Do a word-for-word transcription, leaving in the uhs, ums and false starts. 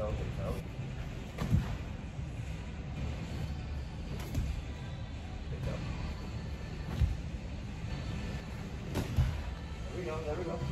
toe, big toe. Big toe. There we go, there we go.